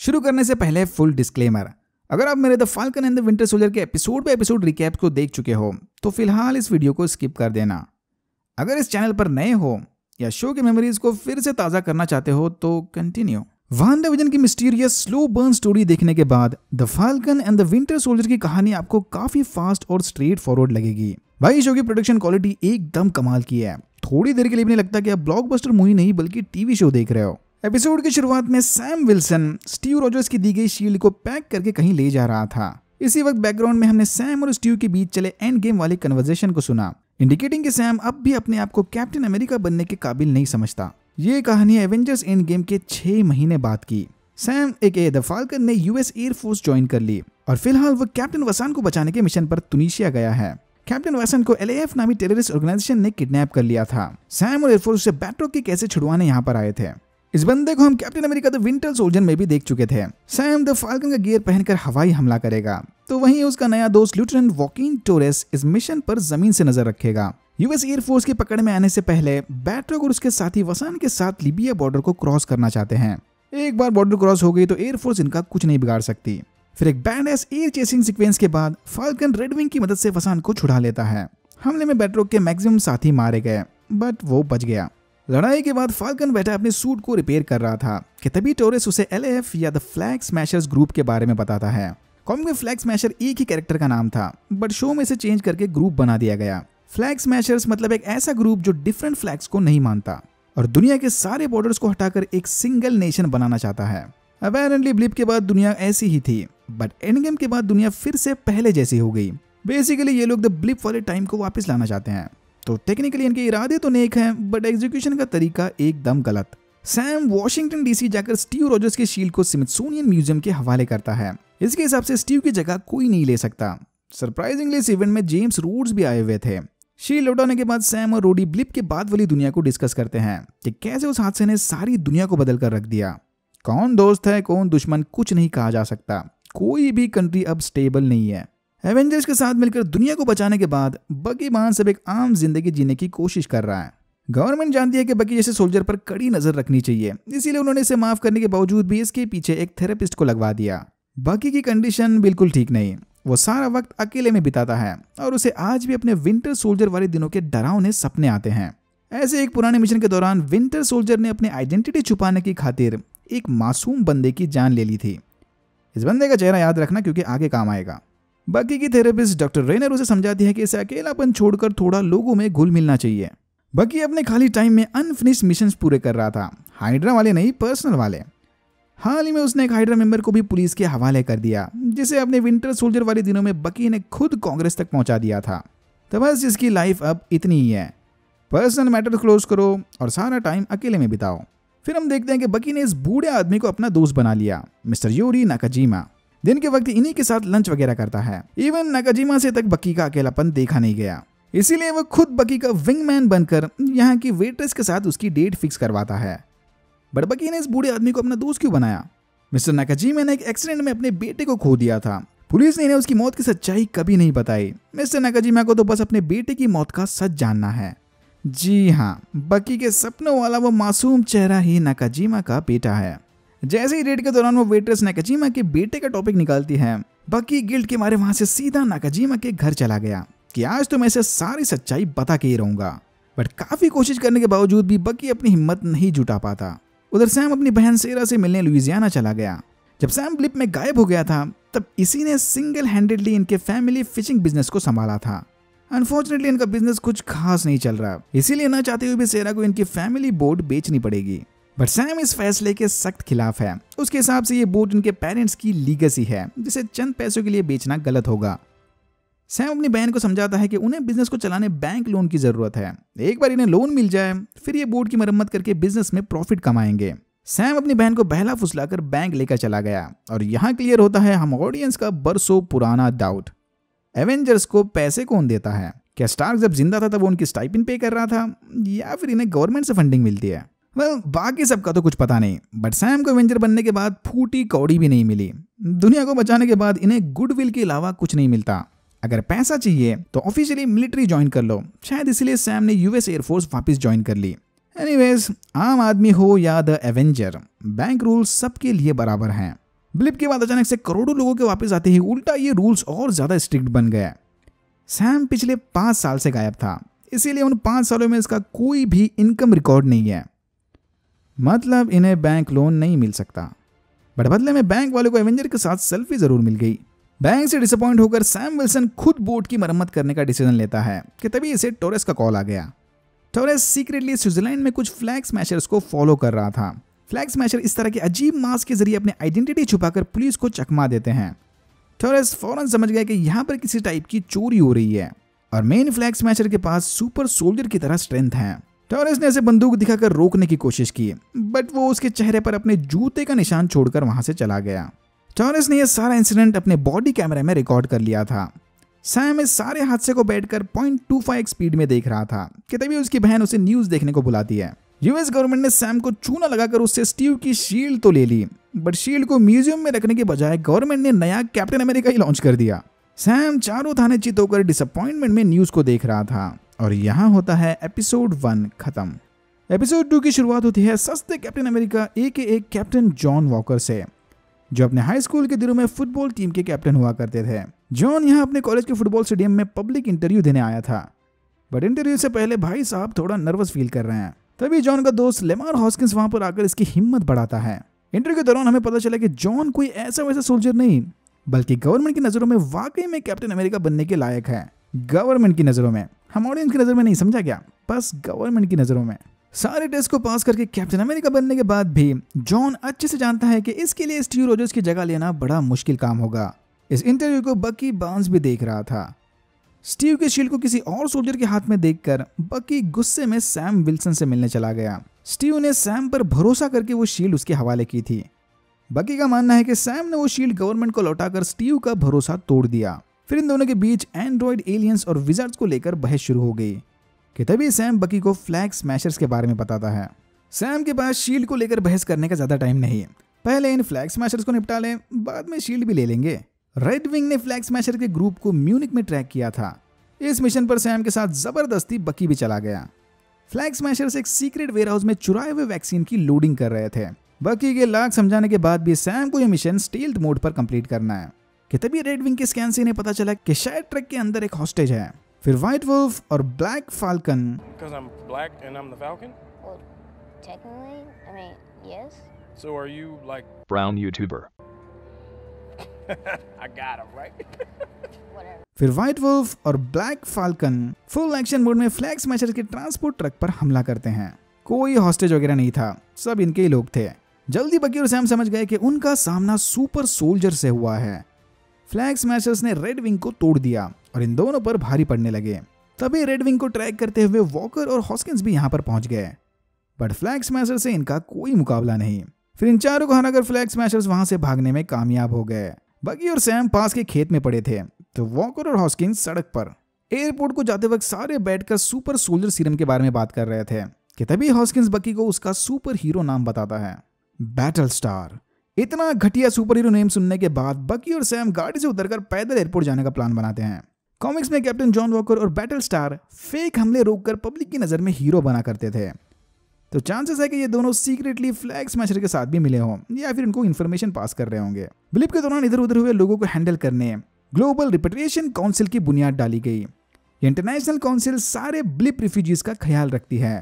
शुरू करने से पहले फुल डिस्क्लेमर, अगर आप मेरे the falcon and the winter Soldier के एपिसोड पे एपिसोड रिकैप को देख चुके हो तो फिलहाल इस वीडियो को स्किप कर देना। अगर इस चैनल पर नए हो या शो की मेमोरीज को फिर से ताज़ा करना चाहते हो तो कंटिन्यू। वांडाविजन की मिस्टीरियस स्लो बर्न स्टोरी देखने के बाद the falcon and the winter soldier की कहानी आपको काफी फास्ट और स्ट्रेट फॉरवर्ड लगेगी। भाई शो की प्रोडक्शन क्वालिटी एकदम कमाल की है। थोड़ी देर के लिए भी नहीं लगता कि आप ब्लॉकबस्टर मूवी नहीं बल्कि टीवी शो देख रहे हो। एपिसोड की शुरुआत में सैम विल्सन स्टीव रॉजर्स की दी गई शील्ड को पैक करके कहीं ले जा रहा था। इसी वक्त बैकग्राउंड में हमने सैम और स्टीव के बीच चले एंड गेम वाले कन्वर्सेशन को सुना, इंडिकेटिंग कि सैम अब भी अपने आप को कैप्टन अमेरिका बनने के काबिल नहीं समझता। ये कहानी एवेंजर्स एंड गेम के 6 महीने बाद की। सैम एके द फाल्कन ने यूएस एयर फोर्स ज्वाइन कर ली और फिलहाल वो कैप्टन वसान को बचाने के मिशन पर तुनीशिया गया है। कैप्टन वसान को LAF नामी टेररिस्ट ऑर्गेनाइजेशन ने किडनैप कर लिया था। सैम और एयरफोर्स से बैट्रोक की कैसे छुड़वाने यहाँ पर आए थे। इस बंदे को हम Captain America the winter Soldier में भी देख चुके थे। सैम द फाल्कन का गियर पहनकर हवाई हमला करेगा तो वहीं उसका नया दोस्त लेफ्टिनेंट वॉकिन टोरेस इस मिशन पर जमीन से नजर रखेगा। यूएस एयरफोर्स की पकड़ में आने से पहले बैट्रोक और उसके साथी वसान के साथ लीबिया बॉर्डर को क्रॉस करना चाहते हैं। एक बार बॉर्डर क्रॉस हो गई तो एयरफोर्स इनका कुछ नहीं बिगाड़ सकती। फिर एक बैडएस एयर चेसिंग सीक्वेंस के बाद फाल्कन रेडविंग की मदद से वसान को छुड़ा लेता है। हमले में बैट्रोक के मैक्सिमम साथी मारे गए बट वो बच गया। लड़ाई के बाद फाल्कन बैठा अपने सूट को रिपेयर कर रहा था कि तभी टोरेस उसे LAF या द फ्लैग स्मैशर्स ग्रुप के बारे में बताता है। कॉमिक में फ्लैग स्मैशर एक ही कैरेक्टर का नाम था बट शो में इसे चेंज करके ग्रुप बना दिया गया। फ्लैग स्मैशर्स मतलब एक ऐसा ग्रुप जो डिफरेंट फ्लैग्स को नहीं मानता और दुनिया के सारे बॉर्डर्स को हटाकर एक सिंगल नेशन बनाना चाहता है। अपैरेंटली ब्लिप के बाद दुनिया ऐसी ही थी बट एंड गेम के बाद दुनिया फिर से पहले जैसी हो गई। बेसिकली ये लोग द ब्लिप वाले टाइम को वापस लाना चाहते हैं। तो टेक्निकली इनके इरादे तो नेक हैं बट एग्जीक्यूशन का तरीका एकदम गलत। सैम वॉशिंगटन DC जाकर स्टीव रॉजर्स के शील्ड को स्मिथसोनियन म्यूजियम के हवाले करता है। इसके हिसाब से स्टीव की जगह कोई नहीं ले सकता। सरप्राइजिंगली इस इवेंट में जेम्स रोड्स भी आए हुए थे। शील्ड लौटाने के बाद सैम और रोडी ब्लिप के बाद वाली दुनिया को डिस्कस करते हैं कि कैसे उस हादसे ने सारी दुनिया को बदल कर रख दिया। कौन दोस्त है कौन दुश्मन कुछ नहीं कहा जा सकता। कोई भी कंट्री अब स्टेबल नहीं है। एवेंजर्स के साथ मिलकर दुनिया को बचाने के बाद बकी बार्न्स अब एक आम जिंदगी जीने की कोशिश कर रहा है। गवर्नमेंट जानती है कि बकी जैसे सोल्जर पर कड़ी नजर रखनी चाहिए, इसीलिए उन्होंने इसे माफ करने के बावजूद भी इसके पीछे एक थेरेपिस्ट को लगवा दिया। बकी की कंडीशन बिल्कुल ठीक नहीं, वो सारा वक्त अकेले में बिताता है और उसे आज भी अपने विंटर सोल्जर वाले दिनों के डरावने सपने आते हैं। ऐसे एक पुराने मिशन के दौरान विंटर सोल्जर ने अपनी आइडेंटिटी छुपाने की खातिर एक मासूम बंदे की जान ले ली थी। इस बंदे का चेहरा याद रखना क्योंकि आगे काम आएगा। बकी की थेरेपिस्ट डॉक्टर रेनर उसे समझाती है कि इसे अकेलापन छोड़कर थोड़ा लोगों में घुल मिलना चाहिए। बकी अपने खाली टाइम में अनफिनिश्ड मिशंस पूरे कर रहा था, हाइड्रा वाले नहीं पर्सनल वाले। हाल ही में उसने एक हाइड्रा मेंबर को भी पुलिस के हवाले कर दिया जिसे अपने विंटर सोल्जर वाले दिनों में बकी ने खुद कांग्रेस तक पहुंचा दिया था। तो बस इसकी लाइफ अब इतनी ही है, पर्सनल मैटर क्लोज करो और सारा टाइम अकेले में बिताओ। फिर हम देखते हैं कि बकी ने इस बूढ़े आदमी को अपना दोस्त बना लिया, मिस्टर यूरी नाकाजिमा। दिन के वक्त इन्हीं के साथ लंच वगैरह करता है। इवन नाकाजिमा से तक बकी का अकेलापन देखा नहीं गया, इसीलिए वो खुद बकी का विंगमैन बनकर यहाँ की वेट्रेस के साथ उसकी डेट फिक्स करवाता है। बट बकी ने इस बूढ़े आदमी को अपना दोस्त क्यों बनाया? मिस्टर नाकाजिमा ने एक एक्सीडेंट में अपने बेटे को खो दिया था। पुलिस ने इन्हें उसकी मौत की सच्चाई कभी नहीं बताई। मिस्टर नाकाजिमा को तो बस अपने बेटे की मौत का सच जानना है। जी हाँ, बकी के सपनों वाला वो मासूम चेहरा ही नाकाजिमा का बेटा है। जैसे ही डेट के दौरान वो वेट्रेस नाकाजिमा के बेटे का टॉपिक निकालती है, बकी गिल्ट के मारे वहां से सीधा नाकाजिमा के घर चला गया कि आज तो मैं इसे सारी सच्चाई बता के ही रहूंगा। बट काफी कोशिश करने के बावजूद भी बकी अपनी हिम्मत नहीं जुटा पाता। उधर सैम अपनी बहन सेरा से मिलने लुइजियाना चला गया। जब सैम ब्लिप में गायब हो गया था तब इसी ने सिंगल हैंडेडली इनके फैमिली फिशिंग बिजनेस को संभाला था। अनफॉर्चुनेटली इनका बिजनेस कुछ खास नहीं चल रहा, इसीलिए न चाहते हुए भी सेरा को इनकी फैमिली बोट बेचनी पड़ेगी। बट सैम इस फैसले के सख्त खिलाफ है। उसके हिसाब से ये बोट इनके पेरेंट्स की लीगेसी है जिसे चंद पैसों के लिए बेचना गलत होगा। सैम अपनी बहन को समझाता है कि उन्हें बिजनेस को चलाने बैंक लोन की जरूरत है। एक बार इन्हें लोन मिल जाए फिर ये बोट की मरम्मत करके बिजनेस में प्रॉफिट कमाएंगे। सैम अपनी बहन को बहला फुसलाकर बैंक लेकर चला गया और यहाँ क्लियर होता है हम ऑडियंस का बरसों पुराना डाउट, एवेंजर्स को पैसे कौन देता है? क्या स्टार्क जब जिंदा था तब वो उनकी स्टाइपेंड पे कर रहा था या फिर इन्हें गवर्नमेंट से फंडिंग मिलती है? बाकी सबका तो कुछ पता नहीं, बट सैम को एवेंजर बनने के बाद फूटी कौड़ी भी नहीं मिली। दुनिया को बचाने के बाद इन्हें गुडविल के अलावा कुछ नहीं मिलता। अगर पैसा चाहिए तो ऑफिशियली मिलिट्री ज्वाइन कर लो, शायद इसलिए सैम ने यूएस एयरफोर्स वापस ज्वाइन कर ली। एनीवेज, आम आदमी हो या द एवेंजर, बैंक रूल्स सबके लिए बराबर हैं। ब्लिप के बाद अचानक से करोड़ों लोगों के वापस आते ही उल्टा ये रूल्स और ज्यादा स्ट्रिक्ट बन गए। सैम पिछले 5 साल से गायब था, इसीलिए उन 5 सालों में इसका कोई भी इनकम रिकॉर्ड नहीं है। मतलब इन्हें बैंक लोन नहीं मिल सकता। बट बदले में बैंक वालों को एवेंजर के साथ सेल्फी जरूर मिल गई। बैंक से डिसअपॉइंट होकर सैम विल्सन खुद बोट की मरम्मत करने का डिसीजन लेता है कि तभी इसे टोरेस का कॉल आ गया। टोरेस सीक्रेटली स्विट्जरलैंड में कुछ फ्लैग स्मैशर्स को फॉलो कर रहा था। फ्लैग स्मैशर इस तरह के अजीब मास्क के जरिए अपनी आइडेंटिटी छुपाकर पुलिस को चकमा देते हैं। टोरेस फौरन समझ गया कि यहाँ पर किसी टाइप की चोरी हो रही है और मेन फ्लैग स्मैशर के पास सुपर सोल्जर की तरह स्ट्रेंथ है। टोरेस ने उसे बंदूक दिखाकर रोकने की कोशिश की, बट वो उसके चेहरे पर अपने जूते का निशान छोड़कर वहां से चला गया। टोरेस ने यह सारा इंसिडेंट अपने बॉडी कैमरे में रिकॉर्ड कर लिया था। सैम इस सारे हादसे को बैठकर 0.25 स्पीड में देख रहा था कि तभी उसकी बहन उसे न्यूज देखने को बुलाती है। यूएस गवर्नमेंट ने सैम को चूना लगाकर उससे स्टीव की शील्ड तो ले ली, बट शील्ड को म्यूजियम में रखने के बजाय गवर्नमेंट ने नया कैप्टन अमेरिका ही लॉन्च कर दिया। सैम चारों थाने चित होकर डिसअपॉइंटमेंट में न्यूज को देख रहा था और यहाँ होता है एपिसोड 1 खत्म। एपिसोड 2 की शुरुआत होती है सस्ते Captain America AKA Captain John Walker से, जो अपने हाई स्कूल के दिनों में फुटबॉल टीम के कैप्टन हुआ करते थे। जॉन यहाँ अपने कॉलेज के फुटबॉल स्टेडियम में पब्लिक इंटरव्यू देने आया था, बट इंटरव्यू से पहले भाई साहब थोड़ा नर्वस फील कर रहे हैं। तभी जॉन का दोस्त लेमार हॉस्किंस वहां पर आकर इसकी हिम्मत बढ़ाता है। इंटरव्यू के दौरान हमें पता चला कि जॉन कोई ऐसा वैसा सोल्जर नहीं, बल्कि गवर्नमेंट की नजरों में वाकई में कैप्टन अमेरिका बनने के लायक है। गवर्नमेंट की नजरों में, हम ऑडियंस की नजर में नहीं, समझा क्या? बस गवर्नमेंट की नजरों में। सारे टेस्ट को पास करके कैप्टन अमेरिका बनने के बाद भी जॉन अच्छे से जानता है कि इसके लिए स्टीव रोजर्स की जगह लेना बड़ा मुश्किल काम होगा। इस इंटरव्यू को बकी बार्न्स भी देख रहा था। स्टीव के शील्ड को किसी और सोल्जर के हाथ में देखकर बकी गुस्से में सैम विल्सन से मिलने चला गया। स्टीव ने सैम पर भरोसा करके वो शील्ड उसके हवाले की थी। बकी का मानना है कि सैम ने वो शील्ड गवर्नमेंट को लौटाकर स्टीव का भरोसा तोड़ दिया। फिर इन दोनों के बीच एंड्रॉइड, एलियंस और विजार्ड्स को लेकर बहस शुरू हो गई कि तभी सैम बकी को फ्लैग स्मैशर्स के बारे में बताता है। सैम के पास शील्ड को लेकर बहस करने का ज्यादा टाइम नहीं है, पहले इन फ्लैग स्मैशर्स को निपटा लें, बाद में शील्ड भी ले लेंगे। रेड विंग ने फ्लैग स्मैशर के ग्रुप को म्यूनिक में ट्रैक किया था। इस मिशन पर सैम के साथ जबरदस्ती बकी भी चला गया। फ्लैग स्मैशर्स एक सीक्रेट वेयरहाउस में चुराए हुए वैक्सीन की लोडिंग कर रहे थे। बकी के लाख समझाने के बाद भी सैम को यह मिशन स्टील्थ मोड पर कंप्लीट करना है कि तभी रेड विंग के स्कैन से इन्हें पता चला कि शायद ट्रक के अंदर एक हॉस्टेज है। फिर व्हाइट वुल्फ और ब्लैक फाल्कन फिर व्हाइट वुल्फ और black falcon full action mode में फ्लैग स्मैशर के ट्रांसपोर्ट ट्रक पर हमला करते हैं। कोई हॉस्टेज वगैरह नहीं था, सब इनके ही लोग थे। जल्दी बकी और सैम समझ गए कि उनका सामना सुपर सोल्जर से हुआ है। फ्लैग स्मैशर्स ने रेड विंग को तोड़ दिया और इन दोनों पर भारी पड़ने लगे। तभी रेड विंग को ट्रैक करते हुए वॉकर और हॉस्किंस भी यहाँ पर पहुंच गए, बट फ्लैग स्मैशर से इनका कोई मुकाबला नहीं। फिर इन चारों को हराकर फ्लैग स्मैशर्स वहां से भागने में कामयाब हो गए। बकी और सैम पास के खेत में पड़े थे तो वॉकर और हॉस्किंस सड़क पर। एयरपोर्ट को जाते वक्त सारे बैठकर सुपर सोल्जर सीरम के बारे में बात कर रहे थे कि तभी हॉस्किंस बकी को उसका सुपर हीरो नाम बताता है, बैटल स्टार। इतना घटिया सुपर हीरो नेम सुनने के बाद बकी और सैम गाड़ी से उतरकर पैदल एयरपोर्ट जाने का प्लान बनाते हैं। कॉमिक्स में कैप्टन जॉन वॉकर और बैटल स्टार फेक हमले रोककर पब्लिक की नजर में हीरो बना करते थे, तो चांसेस है कि ये दोनों सीक्रेटली फ्लैग स्मैशर के साथ भी मिले हों या फिर उनको इन्फॉर्मेशन पास कर रहे होंगे। ब्लिप के दौरान इधर उधर हुए लोगों को हैंडल करने ग्लोबल रिपेट्रिएशन काउंसिल की बुनियाद डाली गई। इंटरनेशनल काउंसिल सारे ब्लिप रिफ्यूजीज का ख्याल रखती है।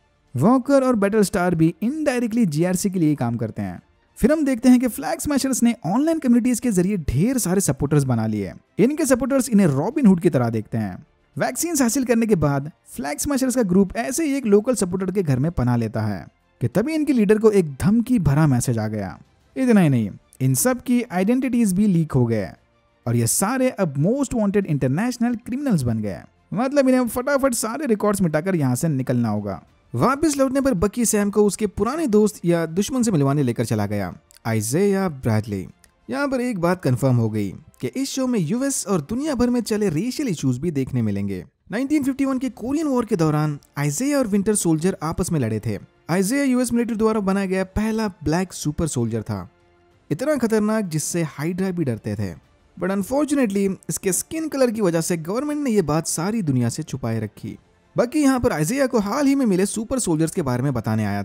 वॉकर और बैटल स्टार भी इनडायरेक्टली जीआरसी के लिए काम करते हैं। फिर हम देखते हैं कि फ्लैग स्मैशर्स ने ऑनलाइन कम्युनिटीज के जरिए ढेर सारे सपोर्टर्स बना लिए। इनके सपोर्टर्स इन्हें रॉबिन हुड की तरह देखते हैं। वैक्सीन हासिल करने के बाद फ्लैग स्मैशर्स का ग्रुप ऐसे ही एक लोकल सपोर्टर के घर में पनाह लेता है कि तभी इनके लीडर को एक धमकी भरा मैसेज आ गया। इतना ही नहीं, इन सब की आइडेंटिटीज भी लीक हो गए और ये सारे अब मोस्ट वांटेड इंटरनेशनल क्रिमिनल्स बन गए। मतलब इन्हें फटाफट सारे रिकॉर्ड्स मिटाकर यहाँ से निकलना होगा। वापस लौटने पर बकी सैम को उसके पुराने दोस्त या दुश्मन से मिलवाने लेकर चला गया, आइज़ाया ब्रैडली। यहाँ पर एक बात कंफर्म हो गई कि इस शो में यूएस और दुनिया भर में चले रेशियल इश्यूज भी देखने मिलेंगे। 1951 के कोरियन वॉर के दौरान आइज़ाया और विंटर सोल्जर आपस में लड़े थे। आइज़ाया यूएस मिलिट्री द्वारा बनाया गया पहला ब्लैक सुपर सोल्जर था, इतना खतरनाक जिससे हाइड्रा भी डरते थे। बट अनफॉर्चुनेटली इसके स्किन कलर की वजह से गवर्नमेंट ने यह बात सारी दुनिया से छुपाए रखी। बाकी यहाँ पर आइज़ाया को हाल ही में मिले सुपर सोल्जर्स के बारे में बताने आया था।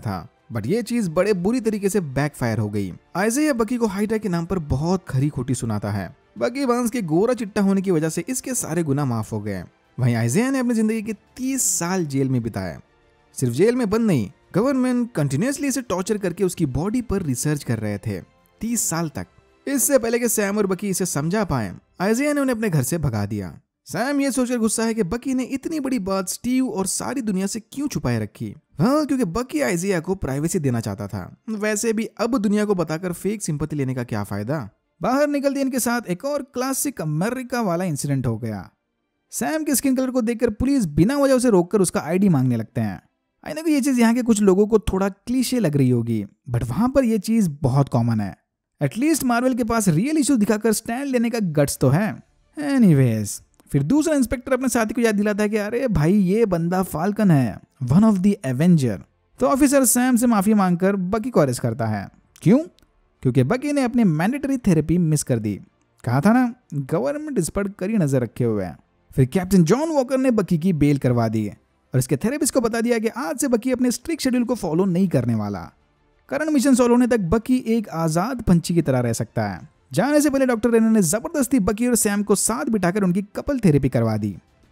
बट ये चीज बड़े बुरी तरीके से बैकफायर हो गई। आइज़ाया बकी को हाइड्रा के नाम पर बहुत खरी खोटी सुनाता है। बकी बांस के गोरा चिट्टा होने की वजह से इसके सारे गुनाह माफ हो गए। वहीं आइज़ाया ने अपनी जिंदगी के 30 साल जेल में बिताए। सिर्फ जेल में बंद नहीं, गवर्नमेंट कंटिन्यूअसली इसे टॉर्चर करके उसकी बॉडी पर रिसर्च कर रहे थे 30 साल तक। इससे पहले कि सैम और बकी इसे समझा पाए, आइज़ाया ने उन्हें अपने घर से भगा दिया। सैम ये सोचकर गुस्सा है कि बकी ने इतनी बड़ी बात स्टीव और सारी दुनिया से क्यों छुपाए रखी। हाँ, क्योंकि बकी आइज़ाया को प्राइवेसी देना चाहता था। वैसे भी अब दुनिया को बताकर फेक सिंपैथी लेने का क्या फायदा। बाहर निकलते इनके साथ एक और क्लासिक अमेरिका वाला इंसिडेंट हो गया। सैम के स्किन कलर को देखकर पुलिस बिना वजह उसे रोककर उसका आईडी मांगने लगते हैं। आई नो कि ये चीज यहाँ के कुछ लोगों को थोड़ा क्लीशे लग रही होगी, बट वहां पर ये चीज बहुत कॉमन है। एटलीस्ट मार्वल के पास रियल इश्यूज दिखाकर स्टैंड लेने का गट्स तो है। एनीवेज, फिर दूसरा इंस्पेक्टर अपने साथी को याद दिलाता है कि अरे भाई ये बंदा फाल्कन है, वन ऑफ द एवेंजर। तो ऑफिसर सैम से माफी मांगकर बकी को अरेस्ट करता है। क्यों? क्योंकि बकी ने अपनी मैंडेटरी थेरेपी मिस कर दी। कहा था ना, गवर्नमेंट इस पर कड़ी नजर रखे हुए है। फिर कैप्टन जॉन वॉकर ने बकी की बेल करवा दी और इसके थेरेपिस्ट को बता दिया कि आज से बकी अपने स्ट्रिक्ट शेड्यूल को फॉलो नहीं करने वाला। करंट मिशन सॉल्व होने तक बकी एक आजाद पंछी की तरह रह सकता है। जाने से पहले डॉक्टर रेनर ने जबरदस्ती बकी और सैम को साथ बिठाकर उनकी कपल थेरेपी करवा दी।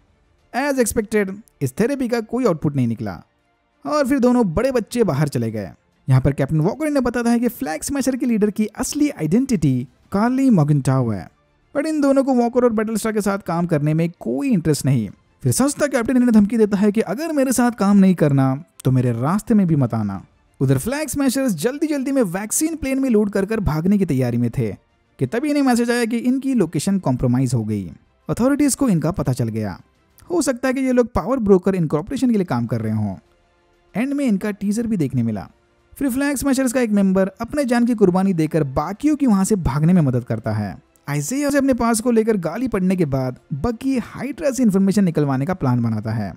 एज एक्सपेक्टेड इस थेरेपी का कोई आउटपुट नहीं निकला और फिर दोनों बड़े बच्चे बाहर चले गए। यहाँ पर कैप्टन वॉकर ने बताया है कि फ्लैग स्मैशर के लीडर की असली आइडेंटिटी कार्ली मॉर्गनटाउ है, बट इन दोनों को वॉकर और बैटलस्टार के साथ काम करने में कोई इंटरेस्ट नहीं। फिर सस्ता कैप्टन इन्हें धमकी देता है कि अगर मेरे साथ काम नहीं करना तो मेरे रास्ते में भी मत आना। उधर फ्लैग स्मैशर्स जल्दी जल्दी में वैक्सीन प्लेन में लोड कर भागने की तैयारी में थे कि तभी इन्हें मैसेज आया कि इनकी लोकेशन कॉम्प्रोमाइज हो गई। अथॉरिटीज को इनका पता चल गया। हो सकता है कि ये लोग पावर ब्रोकर इनकॉर्पोरेशन के लिए काम कर रहे हों। एंड में इनका टीजर भी देखने मिला। फिर फ्लैग स्मैशर्स का एक मेंबर अपने जान की कुर्बानी देकर बाकियों की वहां से भागने में मदद करता है। आइज़ाया से अपने पास को लेकर गाली पड़ने के बाद बकी हाइड्रा से इंफॉर्मेशन निकलवाने का प्लान बनाता है।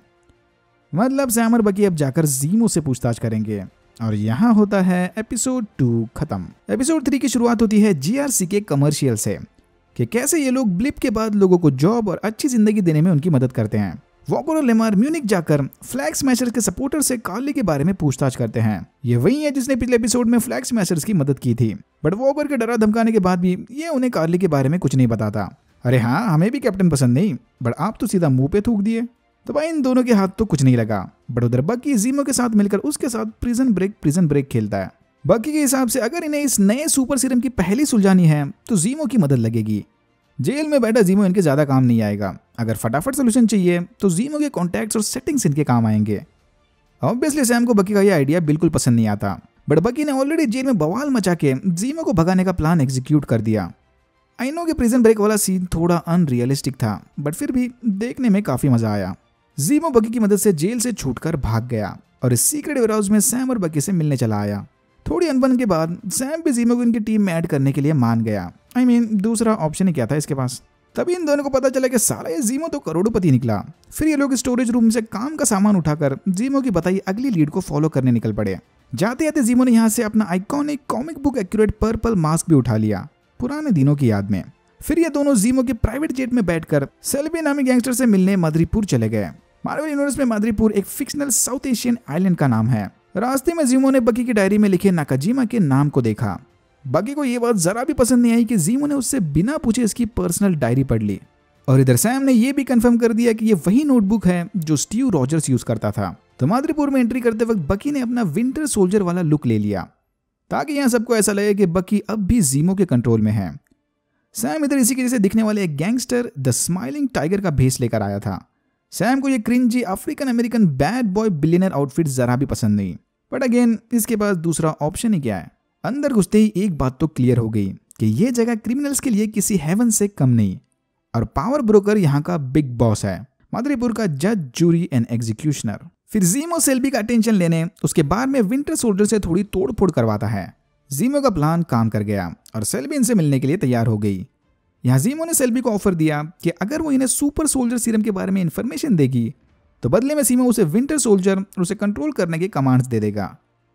मतलब सैम और बकी अब जाकर जीमो से पूछताछ करेंगे। और यहाँ होता है एपिसोड 2 खत्म। एपिसोड 3 की शुरुआत होती है जीआरसी के कमर्शियल से कि कैसे ये लोग ब्लिप के बाद लोगों को जॉब और अच्छी जिंदगी देने में उनकी मदद करते हैं। वॉकर और लेमार म्यूनिक जाकर फ्लैग स्मैशर्स के सपोर्टर से कार्ली के बारे में पूछताछ करते हैं। ये वही है जिसने पिछले एपिसोड में फ्लैग स्मैशर्स की मदद की थी, बट वॉकर के डरा धमकाने के बाद भी ये उन्हें कार्ली के बारे में कुछ नहीं बताता। अरे हाँ, हमें भी कैप्टन पसंद नहीं, बट आप तो सीधा मुंह पे थूक दिए। तो भाई इन दोनों के हाथ तो कुछ नहीं लगा। बट उधर बकी जीमो के साथ मिलकर उसके साथ प्रिजन ब्रेक खेलता है। बकी के हिसाब से अगर इन्हें इस नए सुपर सीरम की पहली सुलझानी है तो जीमो की मदद लगेगी। जेल में बैठा जीमो इनके ज्यादा काम नहीं आएगा। अगर फटाफट सोल्यूशन चाहिए तो जीमो के कॉन्टैक्ट्स और सेटिंग्स इनके काम आएंगे। ऑब्वियसली सैम को बकी का यह आइडिया बिल्कुल पसंद नहीं आता, बट बकी ने ऑलरेडी जेल में बवाल मचा के जीमो को भगाने का प्लान एग्जीक्यूट कर दिया। आई नो कि प्रिजन ब्रेक वाला सीन थोड़ा अनरियलिस्टिक था, बट फिर भी देखने में काफी मजा आया। जीमो बकी की मदद से जेल से छूटकर भाग गया और इस सीक्रेट वेयरहाउस में सैम और बकी से मिलने चला आया। थोड़ी अनबन के बाद सैम भी जीमो को इनकी टीम में ऐड करने के लिए मान गया। I mean, दूसरा ऑप्शन ही क्या था इसके पास। तभी इन दोनों को पता चला कि साला ये जीमो तो करोड़पति निकला। फिर ये लोग स्टोरेज रूम से काम का सामान उठाकर जीमो की बताई अगली लीड को फॉलो करने निकल पड़े। जाते जाते जीमो ने यहाँ से अपना iconic comic book accurate purple mask भी उठा लिया, पुराने दिनों की याद में। फिर ये दोनों जीमो के प्राइवेट जेट में बैठकर सेल्बी नामी गैंगस्टर से मिलने माद्रीपुर चले गए। मार्वल यूनिवर्स में माद्रीपुर एक फिक्शनल साउथ एशियन आइलैंड का नाम है। रास्ते में जीमो ने बकी की डायरी में लिखे नाकाजिमा के नाम को देखा। बकी को यह बात जरा भी पसंद नहीं आई कि जीमो ने उससे बिना पूछे इसकी पर्सनल डायरी पढ़ ली। और इधर सैम ने यह भी कंफर्म कर दिया कि ये वही नोटबुक है जो स्टीव रॉजर्स यूज करता था। तो माद्रीपुर में एंट्री करते वक्त बकी ने अपना विंटर सोल्जर वाला लुक ले लिया ताकि यहाँ सबको ऐसा लगे कि बकी अब भी जीमो के कंट्रोल में है। सैम इधर इसी के जैसे दिखने वाले एक गैंगस्टर द स्माइलिंग टाइगर का भेष लेकर आया था। सैम को ये cringy African American bad boy billionaire outfit जरा भी पसंद नहीं, बट अगेन इसके पास दूसरा ऑप्शन ही क्या है। अंदर घुसते ही एक बात तो क्लियर हो गई कि ये जगह क्रिमिनल्स के लिए किसी हेवन से कम नहीं, और पावर ब्रोकर यहाँ का बिग बॉस है, माद्रीपुर का जज, जूरी एंड एग्जीक्यूशनर। फिर जीमो सेल्बी का अटेंशन लेने उसके बाद में विंटर सोल्जर से थोड़ी तोड़फोड़ करवाता है। जीमो का प्लान काम कर गया और सेल्बी इनसे मिलने के लिए तैयार हो गई। यहाँ जीमो ने सेल्बी को ऑफर दिया कि अगर वो इन्हें सुपर सोल्जर सीरम के बारे में इंफॉर्मेशन देगी तो बदले में सीमो उसे विंटर सोल्जर और उसे कंट्रोल करने के कमांड्स दे देगा।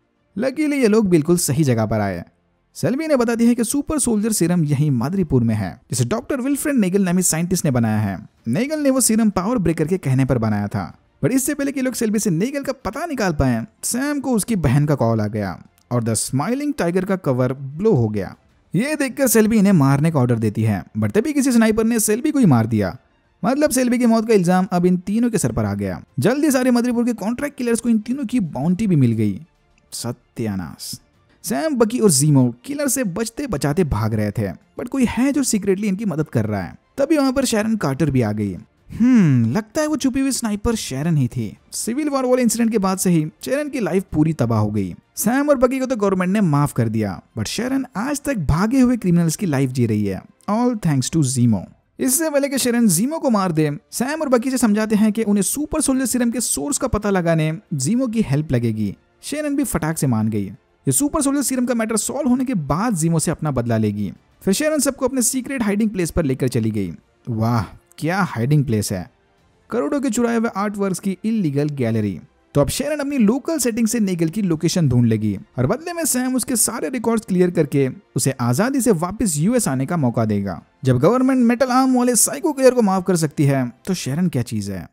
लकीली ये लोग बिल्कुल सही जगह पर आए। सेल्बी ने बता दिया है कि सुपर सोल्जर सीरम यहीं माद्रीपुर में है, जिसे डॉक्टर विल्फ्रेड नेगल नामी साइंटिस्ट ने बनाया है। नेगल ने वो सीरम पावर ब्रेकर के कहने पर बनाया था। पर इससे पहले कि लोग सेल्बी से नेगल का पता निकाल पाए, सैम को उसकी बहन का कॉल आ गया और द स्माइलिंग टाइगर का कवर ब्लो हो गया। ये देखकर सेल्बी इन्हें मारने का ऑर्डर देती है, बट तभी किसी स्नाइपर ने सेल्बी को ही मार दिया। मतलब सेल्बी की मौत का इल्जाम अब इन तीनों के सर पर आ गया। जल्दी सारे मदरीपुर के कॉन्ट्रैक्ट किलर्स को इन तीनों की बाउंटी भी मिल गई। सत्यानाश। सैम, बकी और जीमो किलर से बचते बचाते भाग रहे थे, बट कोई है जो सीक्रेटली इनकी मदद कर रहा है। तभी वहां पर शैरन कार्टर भी आ गई। लगता है वो छुपी हुई स्नाइपर शैरन ही थी। सिविल वॉर वाले इंसिडेंट के बाद से ही शैरन की लाइफ पूरी तबाह हो गई। सैम और बकी को तो गवर्नमेंट ने माफ कर दिया, बट शैरन आज तक भागे हुए क्रिमिनल्स की लाइफ जी रही है, ऑल थैंक्स टू जीमो। इससे पहले कि शैरन जीमो को मार दे, सैम और बकी से समझाते हैं कि उन्हें सुपर सोल्जर सीरम के सोर्स का पता लगाने जीमो की हेल्प लगेगी। शैरन भी फटाक से मान गई। ये सुपर सोल्जर सीरम का मैटर सॉल्व होने के बाद जीमो से अपना बदला लेगी। फिर शैरन सबको अपने सीक्रेट हाइडिंग प्लेस पर लेकर चली गई। वाह, क्या हाइडिंग प्लेस है! करोड़ों के चुराए हुए आर्ट वर्क्स की इलीगल गैलरी। तो अब शैरन अपनी लोकल सेटिंग से नेगल की लोकेशन ढूंढ लेगी और बदले में सैम उसके सारे रिकॉर्ड्स क्लियर करके उसे आजादी से वापस यूएस आने का मौका देगा। जब गवर्नमेंट मेटल आर्म वाले साइको किलर को माफ कर सकती है, तो शैरन क्या चीज है?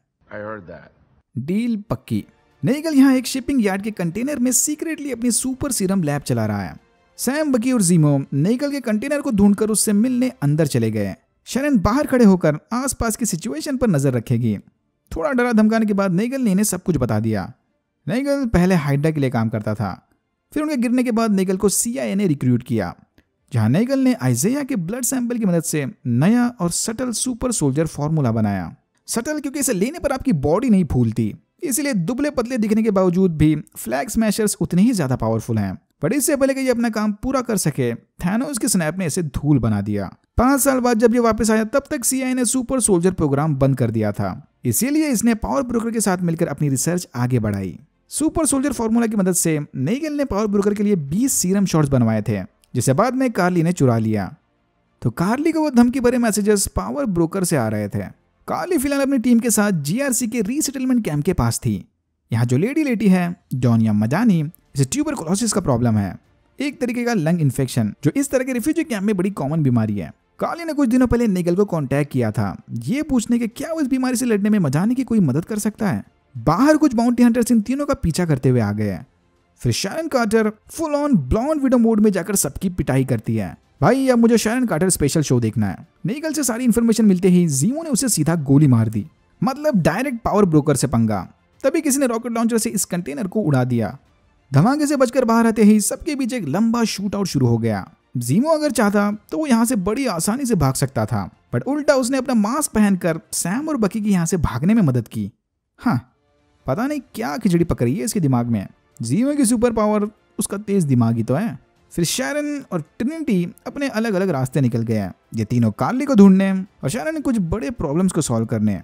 डील पक्की। नेगल यहाँ एक शिपिंग यार्ड के कंटेनर में सीक्रेटली अपनी सुपर सीरम लैब चला रहा है। सैम, बकी और जीमो नेगल के कंटेनर को ढूंढकर उससे मिलने अंदर चले गए। शैरन बाहर खड़े होकर आसपास की सिचुएशन पर नजर रखेगी। थोड़ा डरा धमकाने के बाद नेगल ने इन्हें सब कुछ बता दिया। नेगल पहले हाइड्रा के लिए काम करता था, फिर उनके गिरने के बाद नेगल को CIA ने रिक्रूट किया, जहां नेगल ने आइजेया के ब्लड सैंपल की मदद से नया और सटल सुपर सोल्जर फॉर्मूला बनाया। सटल क्योंकि इसे लेने पर आपकी बॉडी नहीं फूलती, इसीलिए दुबले पतले दिखने के बावजूद भी फ्लैग स्मैशर्स उतने ही ज्यादा पावरफुल हैं। पर इससे पहले कि ये अपना काम पूरा कर सके, थैनोस के स्नैप ने इसे धूल बना दिया। 5 साल बाद जब ये वापस आया, तब तक CIA ने सुपर सोल्जर प्रोग्राम बंद कर दिया था, इसीलिए इसने पावर ब्रोकर के साथ मिलकर अपनी रिसर्च आगे बढ़ाई। सुपर सोल्जर फॉर्मूला की मदद से नेगल ने पावर ब्रोकर के लिए 20 सीरम शॉट्स बनवाए थे, जिसे बाद में कार्ली ने चुरा लिया। तो कार्ली को वो धमकी भरे मैसेजेस पावर ब्रोकर से आ रहे थे। कार्ली फिलहाल अपनी टीम के साथ GRC के रीसेटलमेंट कैंप के पास थी। यहाँ जो लेडी लेटी है, डोनिया मजानी, इसे ट्यूबरकुलोसिस का प्रॉब्लम है, एक तरीके का लंग इन्फेक्शन, जो इस तरह के रिफ्यूजी कैंप में बड़ी कॉमन बीमारी है। कार्ली ने कुछ दिनों पहले नेगल को कांटेक्ट किया था, ये पूछने के क्या वो इस बीमारी से लड़ने में मजानी की कोई मदद कर सकता है। बाहर कुछ बाउंटी हंटर्स इन तीनों का पीछा करते हुए आ गए। फिर Sharon Carter full on blonde widow mode में जाकर सबकी पिटाई करती है। भाई, अब मुझे शैरन कार्टर स्पेशल शो देखना है। नेगल से सारी इन्फॉर्मेशन मिलते ही जीमो ने उसे सीधा गोली मार दी, मतलब डायरेक्ट पावर ब्रोकर से पंगा। तभी किसी ने रॉकेट लॉन्चर से इस कंटेनर को उड़ा दिया। धमाके से बचकर बाहर आते ही सबके बीच एक लंबा शूट आउट शुरू हो गया। जीमो अगर चाहता तो वो यहाँ से बड़ी आसानी से भाग सकता था, बट उल्टा उसने अपना मास्क पहनकर सैम और बकी की यहाँ से भागने में मदद की। हाँ, पता नहीं क्या खिचड़ी पकड़ी है इसके दिमाग में। जीमो की सुपर पावर उसका तेज दिमाग ही तो है। फिर शैरन और ट्रिनिटी अपने अलग अलग रास्ते निकल गए। ये तीनों कार्ली को ढूंढने और शैरन ने कुछ बड़े प्रॉब्लम्स को सॉल्व करने।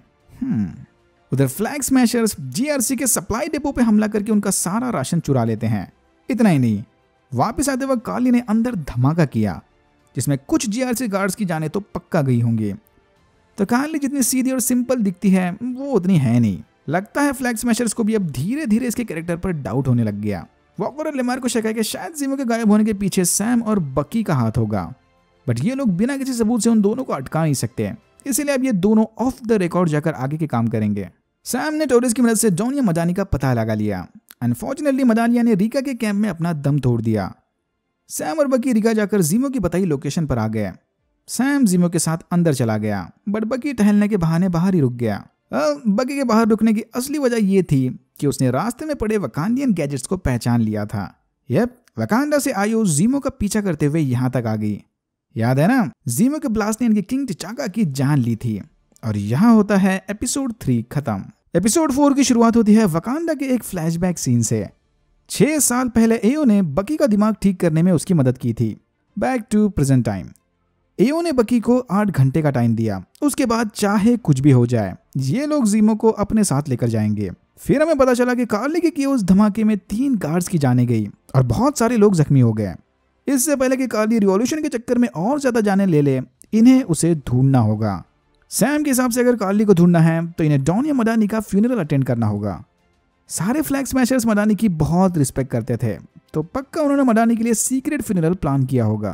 उधर फ्लैग स्मैशर्स GRC के सप्लाई डिपो पे हमला करके उनका सारा राशन चुरा लेते हैं। इतना ही नहीं, वापस आते वक्त कार्ली ने अंदर धमाका किया, जिसमें कुछ GRC गार्ड्स की जाने तो पक्का गई होंगी। तो कार्ली जितनी सीधी और सिंपल दिखती है, वो उतनी है नहीं। लगता है फ्लैग स्मैशर्स को भी अब धीरे धीरे इसके कैरेक्टर पर डाउट होने लग गया। वॉकर और लेमार को शक है कि शायद जीमो के गायब होने के पीछे सैम और बकी का हाथ होगा, बट ये लोग बिना किसी सबूत से उन दोनों को अटका नहीं सकते, इसीलिए अब ये दोनों ऑफ द रिकॉर्ड जाकर आगे के काम करेंगे। सैम ने टोरिस की मदद से डोनिया मदानी का पता लगा लिया। अनफॉर्चुनेटली मदानिया ने रिका के कैंप में अपना दम तोड़ दिया। सैम और बकी रिका जाकर जीमो की बताई लोकेशन पर आ गए। सैम जीमो के साथ अंदर चला गया, बट बकी टहलने के बहाने बाहर ही रुक गया। बकी के बाहर रुकने की असली वजह ये थी कि उसने रास्ते में पड़े वकांडियन गैजेट्स को पहचान लिया था। वकांडा से आयो जीमो का पीछा करते हुए यहाँ तक आ गई। याद है ना, जीमो के ब्लास्ट ने इनके किंग टिचाका की जान ली थी। और यहाँ होता है एपिसोड 3 खत्म। एपिसोड 4 की शुरुआत होती है वकांडा के एक फ्लैशबैक सीन से। 6 साल पहले एओ ने बकी का दिमाग ठीक करने में उसकी मदद की थी। Back to present time. Ayo ने बकी को 8 घंटे का टाइम दिया। उसके बाद चाहे कुछ भी हो जाए, ये लोग जीमो को अपने साथ लेकर जाएंगे। फिर हमें पता चला कि कार्ली के किए उस धमाके में 3 गार्ड्स की जाने गई और बहुत सारे लोग जख्मी हो गए। इससे पहले कि कार्ली रिवॉल्यूशन के चक्कर में और ज्यादा जाने ले, इन्हें उसे ढूंढना होगा। सैम के हिसाब से अगर कार्ली को ढूंढना है तो इन्हें डोनिया मदानी का फ्यूनरल अटेंड करना होगा। सारे फ्लैग स्मैशर्स मदानी की बहुत रिस्पेक्ट करते थे, तो पक्का उन्होंने मदानी के लिए सीक्रेट फ्यूनरल प्लान किया होगा।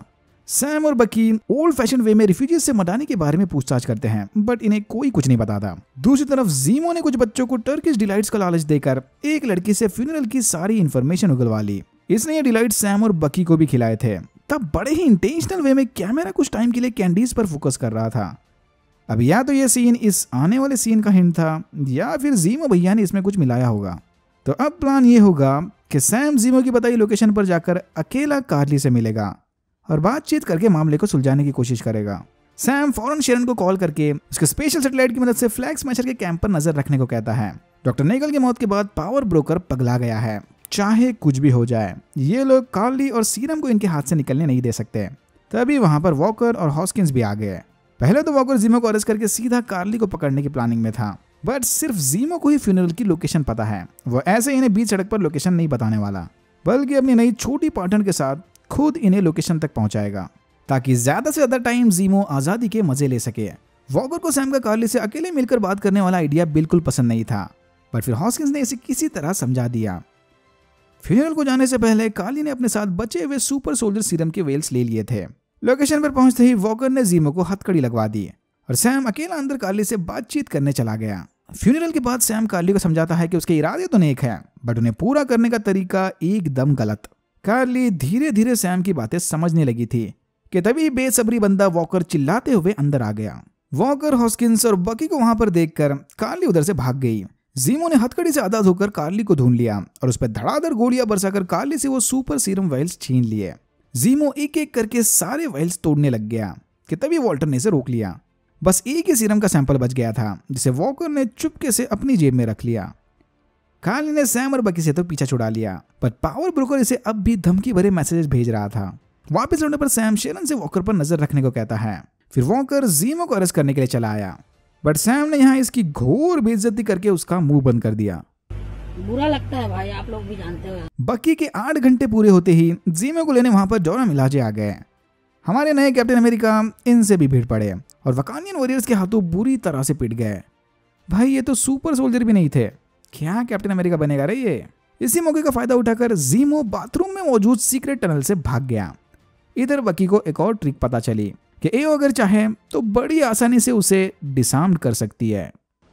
सैम और बकी ओल्ड फैशन वे में रिफ्यूजीज से मटाने के बारे में पूछताछ करते हैं, बट इन्हें कोई कुछ नहीं बताता। दूसरी तरफ जीमो ने कुछ बच्चों को टर्किश डिलाइट्स का लालच देकर एक लड़की से फ्यूनरल की सारी इंफॉर्मेशन उगलवा ली। इसने ये डिलाइट सैम और बकी को भी खिलाए थे। तब बड़े ही इंटेंशनल वे में कैमरा कुछ टाइम के लिए कैंडीज पर फोकस कर रहा था। अब या तो ये सीन इस आने वाले सीन का हिंट था या फिर जीमो भैया ने इसमें कुछ मिलाया होगा। तो अब प्लान ये होगा कि सैम जीमो की बताई लोकेशन पर जाकर अकेला कार्ली से मिलेगा और बातचीत करके मामले को सुलझाने की कोशिश करेगा। सैम फौरन शेरन को कॉल करके उसके स्पेशल सैटेलाइट की मदद से फ्लैग स्मैशर के कैंप पर नजर रखने को कहता है। डॉक्टर नेगल की मौत के बाद पावर ब्रोकर पगला गया है, चाहे कुछ भी हो जाए ये लोग कार्ली और सीरम को इनके हाथ से निकलने नहीं दे सकते। तभी वहां पर वॉकर और हॉस्किंस भी आ गए। पहले तो वॉकर जीमो को अरेस्ट करके सीधा कार्ली को पकड़ने की प्लानिंग में था, बट सिर्फ जीमो को ही फ्यूनरल की लोकेशन पता है। वो ऐसे इन्हें बीच सड़क पर लोकेशन नहीं बताने वाला, बल्कि अपनी नई छोटी पार्टनर के साथ खुद इन्हें लोकेशन तक पहुंचाएगा ताकि ज्यादा से ज्यादा टाइम जीमो आजादी के मजे ले सके। वॉकर को सैम का कार्ली से अकेले मिलकर बात करने वाला आइडिया बिल्कुल पसंद नहीं था, पर फिर हॉस्किंस ने इसे किसी तरह समझा दिया। फ्यूनरल को जाने से पहले कार्ली ने अपने साथ बचे हुए सुपर सोल्जर सीरम के वेल्स ले लिए थे। लोकेशन पर पहुंचते ही वॉकर ने जीमो को हथकड़ी लगवा दी और सैम अकेला अंदर कार्ली से बातचीत करने चला गया। फ्यूनरल के बाद सैम कार्ली को समझाता है कि उसके इरादे तो नेक है, बट उन्हें पूरा करने का तरीका एकदम गलत। कार्ली धीरे धीरे सैम की बातें समझने लगी थी कि तभी बेसब्री बंदा वॉकर चिल्लाते हुए अंदर आ गया। वॉकर, हॉस्किंस और बकी को वहां पर देखकर कार्ली उधर से भाग गई। जीमो ने हथकड़ी से आजाद होकर कार्ली को ढूंढ लिया और उस पर धड़ाधड़ गोलियां बरसाकर कार्ली से वो सुपर सीरम वाइल्स छीन लिए। जीमो एक एक करके सारे वाइल्स तोड़ने लग गया कि तभी वॉल्टर ने इसे रोक लिया। बस एक ही सीरम का सैंपल बच गया था जिसे वॉकर ने चुपके से अपनी जेब में रख लिया। कार्ली ने सैम और बकी से तो पीछा छुड़ा लिया, पर पावर ब्रोकर इसे अब भी धमकी भरे मैसेजेस भेज रहा था। वापस लौटने पर सैम शेरन से वॉकर पर नजर रखने को कहता है। फिर वॉकर जीमो को अरेस्ट करने के लिए चला आया, बट सैम ने यहाँ इसकी घोर बेइज्जती करके उसका मुंह बंद कर दिया। बुरा लगता है भाई, आप लोग भी जानते हो। बकी के 8 घंटे पूरे होते ही जीमो को लेने वहां पर डोरा मिलाजे आ गए। हमारे नए कैप्टन अमेरिका इनसे भी भीड़ पड़े और वकानियन वॉरियर्स के हाथों बुरी तरह से पिट गए। भाई ये तो सुपर सोल्जर भी नहीं थे, क्या कैप्टन अमेरिका बनेगा रे ये। इसी मौके का फायदा उठाकर जीमो बाथरूम में मौजूद सीक्रेट टनल से भाग गया। इधर बकी को एक और ट्रिक पता चली कि एओ अगर चाहे तो बड़ी आसानी से उसे डिसआर्म कर सकती है।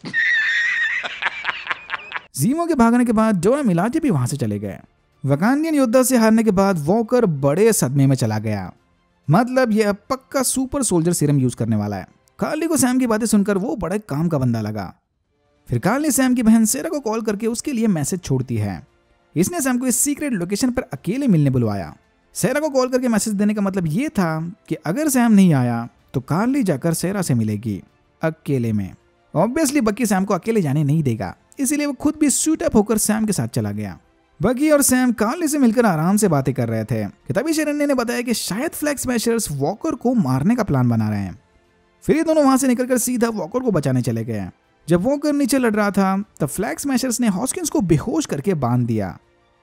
जीमो के भागने के बाद डोरा मिलाजे भी वहां से चले गए। वकानियन योद्धा से हारने के बाद वॉकर बड़े सदमे में चला गया। मतलब यह पक्का सुपर सोल्जर सीरम यूज करने वाला है। कार्ली को सैम की बातें सुनकर वो बड़े काम का बंदा लगा। फिर कार्ली सैम की बहन सेरा को कॉल करके उसके लिए मैसेज छोड़ती है। इसने सैम को इस सीक्रेट लोकेशन पर अकेले मिलने बुलवाया। सेरा को कॉल करके मैसेज देने का मतलब ये था कि अगर सैम नहीं आया तो कार्ली जाकर सेरा से मिलेगी अकेले में। ऑब्वियसली बकी सैम को अकेले जाने नहीं देगा, इसीलिए वो खुद भी सूट अप होकर सैम के साथ चला गया। बकी और सैम कार्ली से मिलकर आराम से बातें कर रहे थे कि तभी शेरन ने बताया कि शायद फ्लैग स्मैशर्स वॉकर को मारने का प्लान बना रहे हैं। फिर ये दोनों वहां से निकलकर सीधा वॉकर को बचाने चले गए। जब वॉकर नीचे लड़ रहा था तब फ्लैग स्मैशर्स ने हॉस्किंस को बेहोश करके बांध दिया।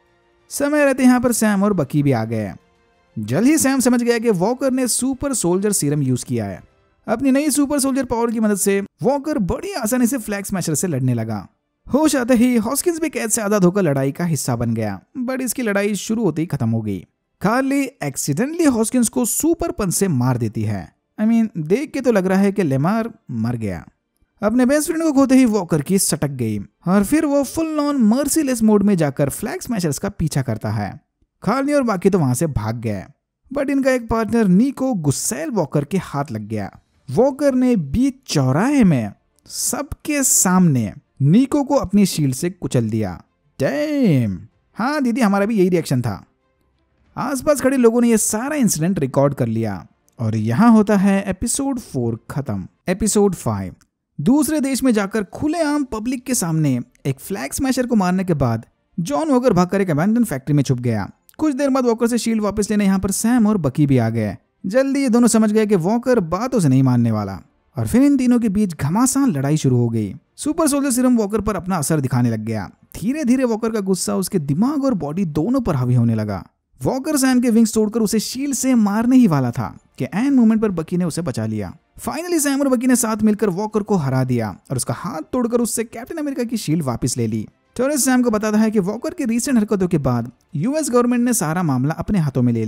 समय रहते यहाँ पर सैम और बकी भी आ गए। जल्द ही सैम समझ गया कि वॉकर ने सुपर सोल्जर सीरम यूज किया है। अपनी नई सुपर सोल्जर पावर की मदद से वॉकर बड़ी आसानी से फ्लैग स्मैशर से लड़ने लगा। होश आते ही हॉस्किंस भी कैद से आजाद होकर लड़ाई का हिस्सा बन गया, बट इसकी लड़ाई शुरू होते ही खत्म हो गई। कार्ली एक्सीडेंटली हॉस्किंस को सुपर पंच से मार देती है। देख के तो लग रहा है कि लेमार मर गया। अपने बेस्ट फ्रेंड को खोते ही वॉकर की सटक गई और फिर वो फुल ऑन मर्सीलेस मोड में जाकर फ्लैग स्मैशर्स का पीछा करता है। कार्ली और बाकी तो वहां से भाग गए, बट इनका एक पार्टनर नीको गुस्सैल वॉकर के हाथ लग गया। वॉकर ने बीच चौराहे में सबके सामने नीको को अपनी शील्ड से कुचल दिया। डैम! हाँ दीदी, हमारा भी यही रिएक्शन था। आसपास खड़े लोगों ने यह सारा इंसिडेंट रिकॉर्ड कर लिया और यहां होता है एपिसोड 4 खत्म। एपिसोड 5 दूसरे देश में जाकर खुलेआम पब्लिक के सामने एक फ्लैग स्मैशर को मारने के बाद जॉन वॉकर भागकर एक अबैंडन फैक्ट्री में छुप गया। कुछ देर बाद वॉकर से शील्ड वापस लेने यहाँ पर सैम और बकी भी आ गए। जल्दी ये दोनों समझ गए कि वॉकर बातों से नहीं मानने वाला और फिर इन तीनों के बीच घमासान लड़ाई शुरू हो गई। सुपर सोल्जर सीरम वॉकर पर अपना असर दिखाने लग गया। धीरे धीरे वॉकर का गुस्सा उसके दिमाग और बॉडी दोनों पर हावी होने लगा। वॉकर सैम के विंग्स तोड़कर उसे शील्ड से मारने ही वाला था कि एन मोमेंट पर बकी ने उसे बचा लिया। फाइनली सैम और बकी ने साथ मिलकर वॉकर को हरा दिया और उसका हाथ तोड़कर उससे कैप्टन अमेरिका की शील्ड वापस ले ली। टोरेस सैम को बताता है कि वॉकर की रीसेंट हरकतों के बाद यूएस गवर्नमेंट ने सारा मामला अपने हाथों में ले लिया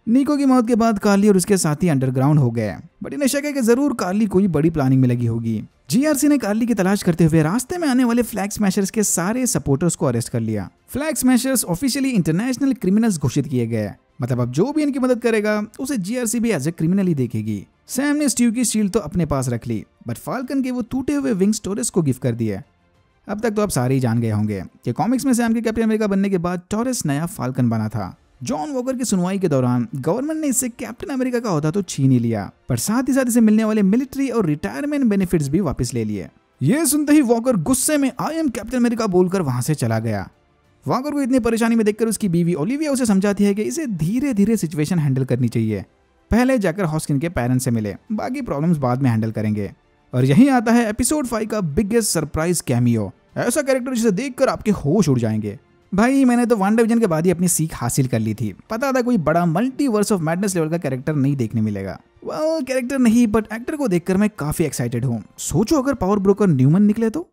निको की मौत के बाद कार्ली और उसके साथी अंडरग्राउंड हो गए, बट इन्हें शक है कि जरूर कार्ली कोई बड़ी प्लानिंग में लगी होगी। जीआरसी ने कार्ली की तलाश करते हुए रास्ते में आने वाले फ्लैग स्मैशर्स के सारे सपोर्टर्स को अरेस्ट कर लिया। Flag smashers officially international criminals घोषित किए गए, मतलब अब जो भी इनकी मदद करेगा उसे जीआरसी भी एज ए क्रिमिनल ही देखेगी। सैम ने स्टीव की शील्ड तो अपने पास रख ली, बट फाल्कन के वो टूटे हुए विंग्स टॉरस को गिफ्ट कर दिए। अब तक तो आप सारे ही जान गए होंगे कि कॉमिक्स में सैम के कैप्टन अमेरिका बनने के बाद टॉरस नया फाल्कन बना था। जॉन वॉकर की सुनवाई के दौरान गवर्नमेंट ने इससे कैप्टन अमेरिका का ओहदा तो छीन ही लिया, पर साथ ही साथ इसे मिलने वाले मिलिट्री और रिटायरमेंट बेनिफिट्स भी वापस ले लिए। ये सुनते ही वॉकर गुस्से में आई एम कैप्टन अमेरिका बोलकर वहां से चला गया। वॉकर को इतनी परेशानी में देखकर उसकी बीवी ओलिविया उसे समझाती है कि इसे धीरे धीरे सिचुएशन हैंडल करनी चाहिए, पहले जाकर हॉस्किन के पेरेंट्स से मिले, बाकी प्रॉब्लम्स बाद में हैंडल करेंगे। और यहीं आता है एपिसोड 5 का बिगेस्ट सरप्राइज कैमियो, ऐसा कैरेक्टर जिसे देखकर आपके होश उड़ जाएंगे। भाई मैंने तो WandaVision के बाद ही अपनी सीख हासिल कर ली थी, पता था कोई बड़ा मल्टीवर्स ऑफ मैडनेस लेवल का कैरेक्टर नहीं देखने मिलेगा। वेल कैरेक्टर नहीं बट एक्टर को देखकर मैं काफी एक्साइटेड हूँ। सोचो अगर पावर ब्रोकर न्यूमन निकले तो।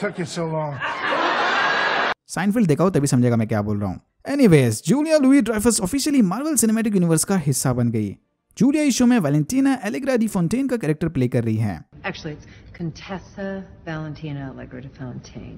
साइनफील्ड देखा हो तभी समझेगा मैं क्या बोल रहा हूँ। Anyways, Julia Louis Dreyfus officially Marvel cinematic universe का हिस्सा बन गई। जूलिया इस शो में वैलेंटीना एलेग्रा डी फोंटेन का कैरेक्टर प्ले कर रही हैं। Actually, it's Contessa Valentina Allegra de Fontaine.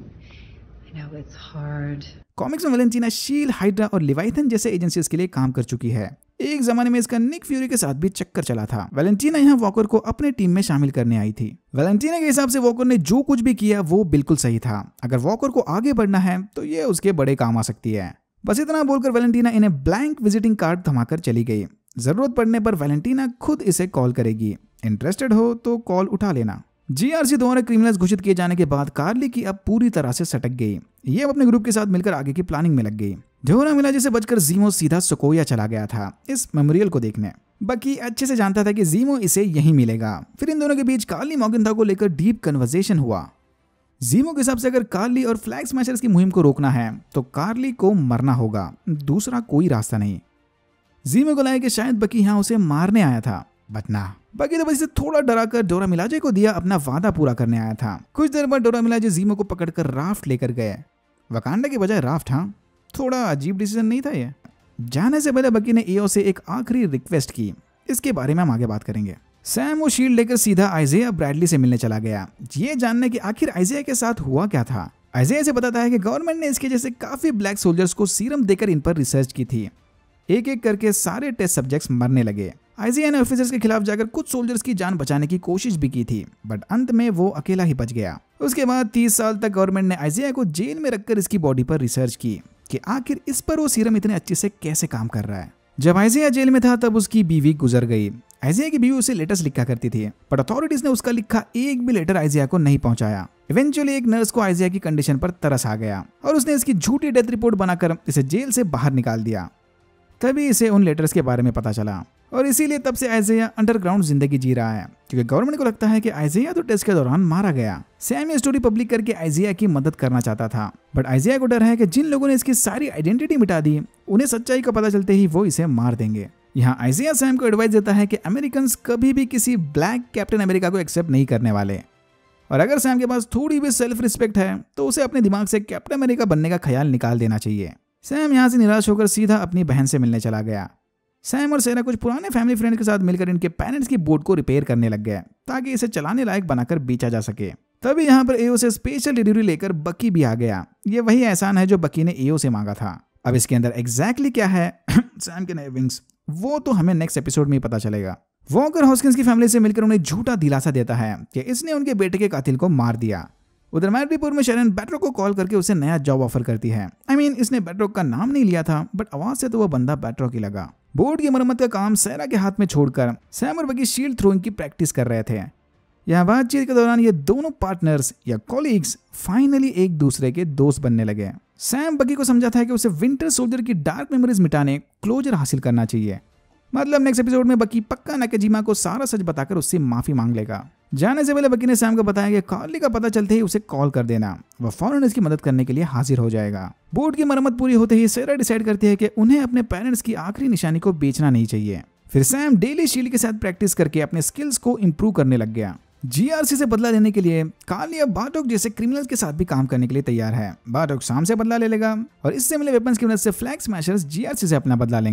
I know it's hard. Comics में वैलेंटीना शील्ड, हाइड्रा और लिवाइथन जैसे एजेंसीज के लिए काम कर चुकी है। एक जमाने में इसका निक फ्यूरी के साथ भी चक्कर चला था। वैलेंटीना यहाँ वॉकर को अपने टीम में शामिल करने आई थी। वैलेंटीना के हिसाब से वॉकर ने जो कुछ भी किया वो बिल्कुल सही था। अगर वॉकर को आगे बढ़ना है तो ये उसके बड़े काम आ सकती है। बस इतना बोलकर वैलेंटीना इन्हें ब्लैंक विजिटिंग कार्ड थमाकर चली गई। जरूरत पड़ने पर वैलेंटीना खुद इसे कॉल करेगी, इंटरेस्टेड हो तो कॉल उठा लेना। जीआरसी द्वारा क्रिमिनल्स घोषित किए जाने के बाद कार्ली की अब पूरी तरह से सटक गई। ये अब अपने ग्रुप के साथ मिलकर आगे की प्लानिंग में लग गई। डोरा मिलाजे से बचकर जीमो सीधा सोकोया चला गया था इस मेमोरियल को देखने। बकी अच्छे से जानता था कि जीमो इसे यहीं मिलेगा। फिर इन दोनों के बीच कार्ली मॉर्गेंथा को लेकर डीप कन्वर्सेशन हुआ। जीमो के हिसाब से अगर कार्ली और फ्लैग स्मैशर्स की मुहिम को रोकना है तो कार्ली को मरना होगा, दूसरा कोई रास्ता नहीं। जीमो को लगा कि शायद बकी यहाँ उसे मारने आया था, बट ना, बकी तो बस इसे थोड़ा डराकर डोरा मिलाजे को दिया अपना वादा पूरा करने आया था। कुछ देर बाद डोरा मिलाजे जीमो को पकड़कर राफ्ट लेकर गए। वकांडा की बजाय राफ्ट। हाँ, थोड़ा अजीब डिसीजन नहीं था ये। जाने से पहले बकी ने एओ से एक आखिरी रिक्वेस्ट की, इसके बारे में हम आगे बात करेंगे। सैम वो शील्ड लेकर सीधा आइजेया ब्रैडली से मिलने चला गया, ये जानने कि आखिर आइजेया के साथ हुआ क्या था। आइजेया से बताता है कि गवर्नमेंट ने इसके जैसे काफी ब्लैक सोल्जर्स को सीरम देकर इन पर रिसर्च की थी। एक एक करके सारे टेस्ट सब्जेक्ट्स मरने लगे। आइजेया ने ऑफिसर्स के खिलाफ जाकर कुछ सोल्जर्स की जान बचाने की कोशिश भी की थी, बट अंत में वो अकेला ही बच गया। उसके बाद 30 साल तक गवर्नमेंट ने आइजेया को जेल में रखकर इसकी बॉडी पर रिसर्च की कि आखिर इस पर वो सीरम इतने अच्छे से कैसे काम कर रहा है। जब आइजेया जेल में था तब उसकी बीवी गुजर गई। आइजेया की बीवी उसे लेटर्स लिखा करती थी, बट अथॉरिटीज ने उसका लिखा एक भी लेटर आइजेया को नहीं पहुंचाया। इवेंचुअली एक नर्स को आइजेया की कंडीशन पर तरस आ गया और उसने इसकी झूठी डेथ रिपोर्ट बनाकर इसे जेल से बाहर निकाल दिया। तभी इसे उन लेटर्स के बारे में पता चला और इसीलिए तब से आइजेया अंडरग्राउंड जिंदगी जी रहा है, क्योंकि गवर्नमेंट को लगता है कि आइजेया तो टेस्ट के दौरान मारा गया। सैम ये स्टोरी पब्लिक करके आइजेया की मदद करना चाहता था, बट आइजेया को डर है कि जिन लोगों ने इसकी सारी आइडेंटिटी मिटा दी उन्हें सच्चाई का पता चलते ही वो इसे मार देंगे। यहाँ आइजेया सैम को एडवाइस देता है कि अमेरिकन कभी भी किसी ब्लैक कैप्टन अमेरिका को एक्सेप्ट नहीं करने वाले, और अगर सैम के पास थोड़ी भी सेल्फ रिस्पेक्ट है तो उसे अपने दिमाग से कैप्टन अमेरिका बनने का ख्याल निकाल देना चाहिए। सैम यहाँ से निराश होकर सीधा अपनी बहन से मिलने चला गया। सैम और सेरा कुछ पुराने फैमिली फ्रेंड्स के साथ मिलकर इनके पेरेंट्स की बोट को रिपेयर करने लग गए ताकि इसे चलाने लायक बनाकर बेचा जा सके। तभी यहाँ पर एओ से स्पेशल डिलीवरी लेकर बकी भी आ गया। ये वही एहसान है जो बकी ने एओ से मांगा था। अब इसके अंदर एग्जैक्टली क्या है सैम के नए विंग्स, वो तो हमें नेक्स्ट एपिसोड में ही पता चलेगा। वॉकर हॉस्किंस की फैमिली से मिलकर उन्हें झूठा दिलासा देता है कि इसने उनके बेटे के कातिल को मार दिया। उधर मैड्रीपुर में शरण बैट्रोक को कॉल करके उसे नया जॉब ऑफर करती है। इसने बैट्रोक का नाम नहीं लिया था, बट आवाज से तो वो बंदा बैट्रोक ही लगा। बोर्ड की मरम्मत का काम सेरा के हाथ में छोड़कर सैम और बकी शील्ड थ्रोइंग की प्रैक्टिस कर रहे थे। यहाँ बातचीत के दौरान ये दोनों पार्टनर्स या कॉलीग्स फाइनली एक दूसरे के दोस्त बनने लगे। सैम बकी को समझाता है कि उसे विंटर सोल्जर की डार्क मेमोरीज मिटाने क्लोजर हासिल करना चाहिए। मतलब नेक्स्ट एपिसोड में बकी पक्का नाकेजिमा को सारा सच बताकर उससे माफी मांग लेगा। जाने से पहले बकी ने सैम को बताया कि कार्ली का पता चलते ही उसे कॉल कर देना, वह फौरन इसकी मदद करने के लिए हाजिर हो जाएगा। बोट की मरम्मत पूरी होते ही सेरा डिसाइड करती है कि उन्हें अपने पेरेंट्स की आखिरी निशानी को बेचना नहीं चाहिए। फिर सैम डेली शील्ड के साथ प्रैक्टिस करके अपने स्किल्स को इंप्रूव करने लग गया। जीआरसी से बदला लेने के लिए कार्ली अब बार्टोक जैसे क्रिमिनल्स के साथ भी काम करने के लिए तैयार है। बार्टोक शाम से बदला ले लेगा और इससे मिले वेपन्स की मदद से फ्लैग स्मैशर्स जीआरसी से अपना बदला लेंगे।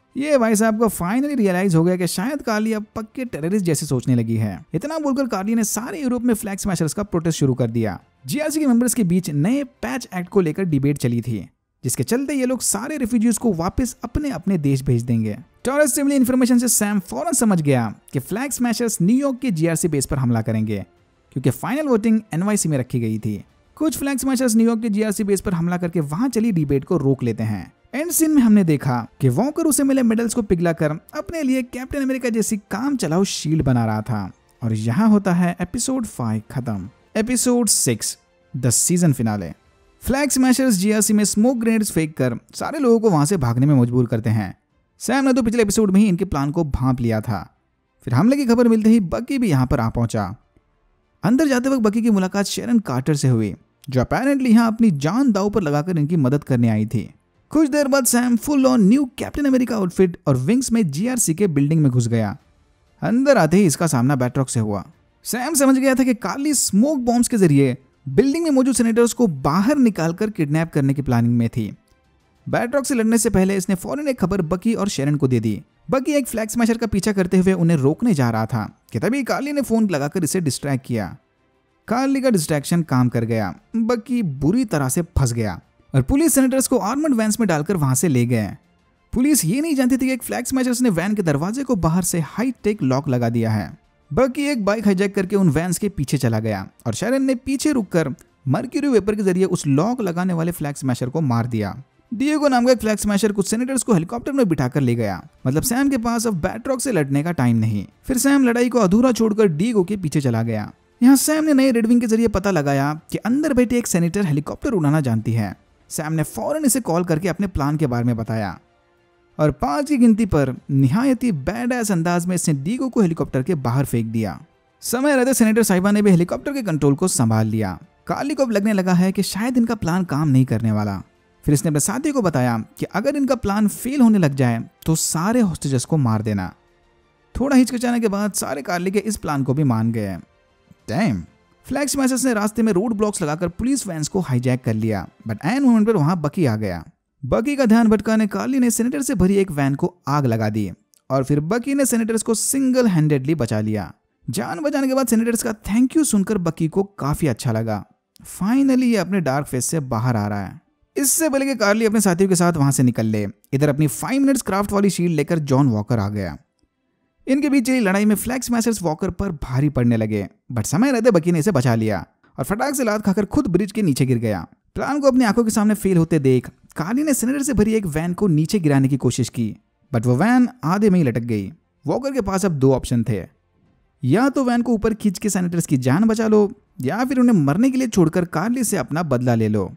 ये भाई साहब को फाइनली रियलाइज हो गया कि शायद कार्ली अब पक्के टेररिस्ट जैसे सोचने लगी है। इतना बोलकर कार्ली ने सारे यूरोप में फ्लैग स्मैशर्स का प्रोटेस्ट शुरू कर दिया। जीआरसी के मेंबर्स के बीच नए पैच एक्ट को लेकर डिबेट चली थी, जिसके चलते ये लोग सारे रिफ्यूजीज को वापस अपने अपने देश भेज देंगे। टॉरस से मिली इन्फॉर्मेशन से सैम फौरन समझ गया कि फ्लैग स्मैशर्स न्यूयॉर्क के जीआरसी बेस पर हमला करेंगे, क्योंकि फाइनल वोटिंग एनवाईसी में रखी गई थी। कुछ फ्लैग स्मैशर्स न्यूयॉर्क के जीआरसी बेस पर हमला करके वहां चली डिबेट को रोक लेते हैं। एंड सीन में हमने देखा कि वॉकर उसे मिले मेडल्स को पिघलाकर अपने लिए कैप्टन अमेरिका जैसी काम चलाओ शील्ड बना रहा था। और यहाँ होता है एपिसोड 5 खत्म। Episode 6 the season finale. Flag smashers GRC में स्मोक ग्रेनेड्स फेंक कर सारे लोगों को वहां से भागने में मजबूर करते हैं। सैम ने तो पिछले एपिसोड में ही इनके प्लान को भांप लिया था। फिर हमले की खबर मिलते ही बकी भी यहाँ पर आ पहुंचा। अंदर जाते वक्त बकी की मुलाकात शेरन कार्टर से हुई, जो अपेरेंटली यहाँ अपनी जान दांव पर लगाकर इनकी मदद करने आई थी। कुछ देर बाद Sam full on new captain America outfit और विंग्स में जीआरसी के बिल्डिंग में घुस गया। अंदर आते ही इसका सामना बैट्रॉक से हुआ। सैम समझ गया था कि कार्ली स्मोक बॉम्ब्स के जरिए बिल्डिंग में मौजूद सेनेटर्स को बाहर निकालकर किडनैप करने की प्लानिंग में थी। बैट्रॉक से लड़ने से पहले इसने फौरन एक खबर बकी और शेरन को दे दी। बकी एक फ्लैग स्मैशर का पीछा करते हुए उन्हें रोकने जा रहा था कि तभी कार्ली ने फोन लगाकर इसे डिस्ट्रैक्ट किया। कार्ली का डिस्ट्रैक्शन काम कर गया। बकी बुरी तरह से फंस गया और पुलिस सेनेटर्स को आर्मर्ड वैन्स में डालकर वहां से ले गए। पुलिस ये नहीं जानती थी कि एक फ्लैग स्मैशर्स ने वैन के दरवाजे को बाहर से हाई टेक लॉक लगा दिया है। बकी एक बाइक हाईजैक करके उन वैन्स के पीछे चला गया और शेरन ने पीछे रुककर मर्क्यूरी वेपर के जरिए उस लॉक लगाने वाले फ्लैग स्मैशर को मार दिया। डिएगो नाम का एक फ्लैग स्मैशर कुछ सेनेटर्स को हेलीकॉप्टर में बिठाकर ले गया। मतलब सैम के पास अब बैट्रॉक से लड़ने का टाइम नहीं। फिर सैम लड़ाई को अधूरा छोड़कर डिएगो के पीछे चला गया। यहाँ सैम ने नए रेडविंग के जरिए पता लगाया कि अंदर बैठे एक सेनेटर हेलीकॉप्टर उड़ाना जानती है। सैम ने फौरन इसे कॉल करके अपने प्लान के बारे में बताया और 5 की गिनती पर निहायत ही बैडएस अंदाज में इसने डिएगो को हेलीकॉप्टर के बाहर फेंक दिया। समय रहते सेनेटर साहिबा ने भी हेलीकॉप्टर के कंट्रोल को संभाल लिया। कार्ली को अब लगने लगा है कि शायद इनका प्लान काम नहीं करने वाला। फिर इसने अपने साथी को बताया कि अगर इनका प्लान फेल होने लग जाए तो सारे हॉस्टेजेस को मार देना। थोड़ा हिचकिचाने के बाद सारे कार्ली के इस प्लान को भी मान गए। डैम। फ्लैग स्मैशर्स ने रास्ते में रोड ब्लॉक्स लगाकर पुलिस वैन्स को हाईजैक कर लिया, बट एन मोमेंट पर वहां बकी आ गया। बकी का ध्यान भटकाने कार्ली ने सेनेटर से भरी एक वैन को आग लगा दी और फिर बकी ने सेनेटर्स को सिंगल हैंडेडली बचा लिया। जान बचाने के बाद सेनेटर्स का थैंक यू सुनकर बकी को काफी अच्छा लगा। फाइनली ये अपने डार्क फेस से बाहर आ रहा है। इससे पहले कि कार्ली अपने साथियों के साथ वहां से निकल ले, इधर अपनी 5 मिनट्स क्राफ्ट वाली शील्ड लेकर जॉन वॉकर आ गया। इनके बीच चली लड़ाई में फ्लैग स्मैशर्स वॉकर पर भारी पड़ने लगे, बट समय रहते बकी ने इसे बचा लिया और फटाक से लात खाकर खुद ब्रिज के नीचे गिर गया। प्लान को अपनी आंखों के सामने फेल होते देख कार्ली ने सेनेटर से भरी एक वैन को नीचे गिराने की कोशिश की, बट वो वैन आधे में ही लटक गई। वॉकर के पास अब 2 ऑप्शन थे, या तो वैन को ऊपर खींच के सेनेटर्स की जान बचा लो या फिर उन्हें मरने के लिए छोड़कर कार्ली से अपना बदला ले लो।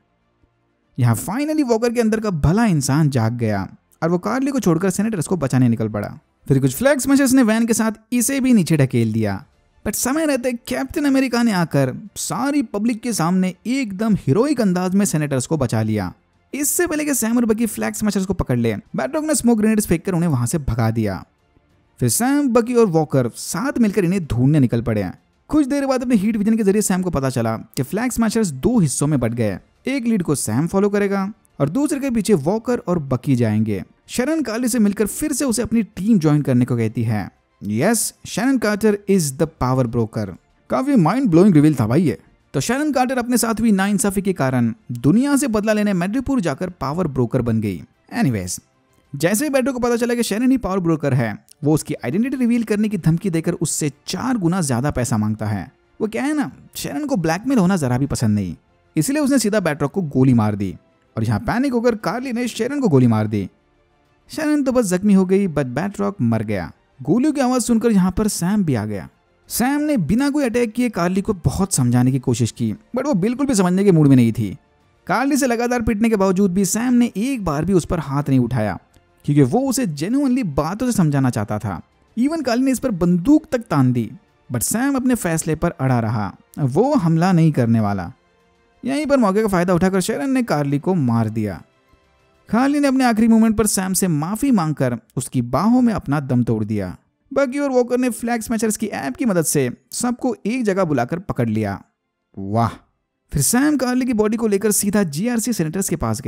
यहाँ फाइनली वॉकर के अंदर का भला इंसान जाग गया और वो कार्ली को छोड़कर सेनेटर्स को बचाने निकल पड़ा। फिर कुछ फ्लैग स्मैशर्स ने वैन के साथ इसे भी नीचे ढकेल दिया, बट समय रहते कैप्टन अमेरिका ने आकर सारी पब्लिक के सामने एकदम हीरोइक अंदाज में सेनेटर्स को बचा लिया। इससे पहले कि सैम और बकी फ्लैग स्मैशर्स को पकड़ ले, बैट्रॉक ने स्मोक ग्रेनेड्स फेंककर उन्हें वहां से भगा दिया। फिर सैम, बकी और वॉकर साथ मिलकर इन्हें ढूंढने निकल पड़े। कुछ देर बाद अपने हीट विजन के जरिए सैम को पता चला कि फ्लैग स्मैशर्स 2 हिस्सों में बट गए। एक लीड को सैम फॉलो करेगा और दूसरे के पीछे वॉकर और बकी जाएंगे। शेरन कार्ली से मिलकर फिर से उसे अपनी टीम ज्वाइन करने को कहती है। Yes, Sharon Carter is the power broker. काफी माइंड ब्लोइंग रिवील था भाई ये। तो शेरन कार्टर अपने साथ हुई नाइंसाफी के कारण दुनिया से बदला लेने मेड्रिपुर जाकर पावर ब्रोकर बन गई। एनीवेज, जैसे ही बैटो को पता चला कि शेरन ही पावर ब्रोकर है, वो उसकी आइडेंटिटी रिवील करने की धमकी देकर उससे 4 गुना ज्यादा पैसा मांगता है। वो क्या है ना, शेरन को ब्लैकमेल होना जरा भी पसंद नहीं, इसलिए उसने सीधा बैट्रॉक को गोली मार दी और यहाँ पैनिक होकर कार्ली ने शेरन को गोली मार दी। शेरन तो बस जख्मी हो गई, बट बैट्रॉक मर गया। गोलियों की आवाज सुनकर यहाँ पर सैम भी आ गया। सैम ने बिना कोई अटैक किए कार्ली को बहुत समझाने की कोशिश की, बट वो बिल्कुल भी समझने के मूड में नहीं थी। कार्ली से लगातार पिटने के बावजूद भी सैम ने एक बार भी उस पर हाथ नहीं उठाया, क्योंकि वो उसे जेन्युइनली बातों से समझाना चाहता था। इवन कार्ली ने इस पर बंदूक तक तान दी, बट सैम अपने फैसले पर अड़ा रहा, वो हमला नहीं करने वाला। यहीं पर मौके का फायदा उठाकर शेरन ने कार्ली को मार दिया। कार्ली ने अपने आखिरी मोमेंट पर सैम से माफी मांगकर उसकी बाहों में अपना दम तोड़ दिया। बकी और वॉकर ने फ्लैग स्मैशर्स की ऐप की मदद से सबको एक जगह बुलाकर पकड़ लिया। वाह! फिर सैम कार्ली की बॉडी को लेकर सीधा जीआरसी सेनेटर्स के पास गया।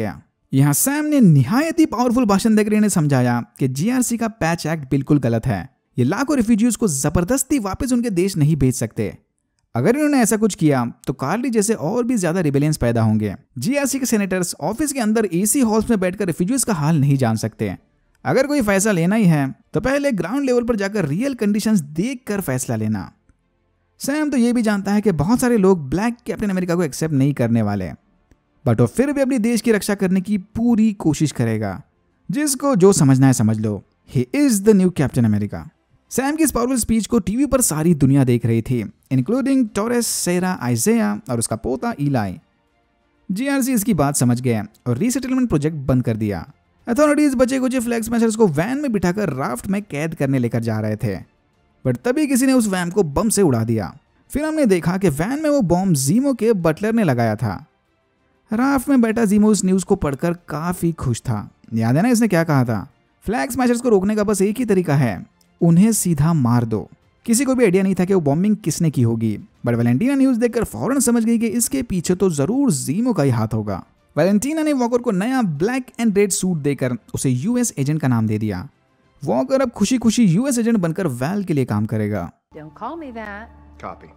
यहाँ सैम ने निहायत ही पावरफुल भाषण देकर इन्हें समझाया कि जीआरसी का पैच एक्ट बिल्कुल गलत है। ये लाखों रिफ्यूजीज को जबरदस्ती वापस उनके देश नहीं भेज सकते। अगर इन्होंने ऐसा कुछ किया तो कार्ली जैसे और भी ज्यादा रिबेलियंस पैदा होंगे। जीआरसी के सेनेटर्स ऑफिस के अंदर एसी हॉल्स में बैठकर रिफ्यूजीज का हाल नहीं जान सकते। अगर कोई फैसला लेना ही है तो पहले ग्राउंड लेवल पर जाकर रियल कंडीशंस देखकर फैसला लेना। सैम तो ये भी जानता है कि बहुत सारे लोग ब्लैक कैप्टन अमेरिका को एक्सेप्ट नहीं करने वाले, बट वो फिर भी अपनी देश की रक्षा करने की पूरी कोशिश करेगा। जिसको जो समझना है समझ लो, he is the new captain America. Sam की इस पावरफुल स्पीच को टीवी पर सारी दुनिया देख रही थी, इंक्लूडिंग टोरेस, सेरा, आइजेया और उसका पोता इलाई। जीआरसी इसकी बात समझ गया और रीसेटलमेंट प्रोजेक्ट बंद कर दिया। अथॉरिटीज बचे कुछ फ्लैग स्मैशर्स को वैन में बिठाकर राफ्ट में कैद करने लेकर जा रहे थे, बट तभी किसी ने उस वैन को बम से उड़ा दिया। फिर हमने देखा कि वैन में वो बॉम्ब जीमो के बटलर ने लगाया था। राफ्ट में बैठा जीमो इस न्यूज को पढ़कर काफी खुश था। याद है ना इसने क्या कहा था? फ्लैग स्मैशर्स को रोकने का बस एक ही तरीका है, उन्हें सीधा मार दो। किसी को भी आइडिया नहीं था कि वो बॉम्बिंग किसने की होगी, बट वैलेंटीना न्यूज देखकर फौरन समझ गई कि इसके पीछे तो जरूर जीमो का ही हाथ होगा। वैलेंटीना ने वॉकर को नया ब्लैक एंड रेड सूट देकर उसे यूएस एजेंट का नाम दे दिया। वॉकर अब खुशी खुशी यूएस एजेंट बनकर वैल के लिए काम करेगा। Don't call me that. Copy.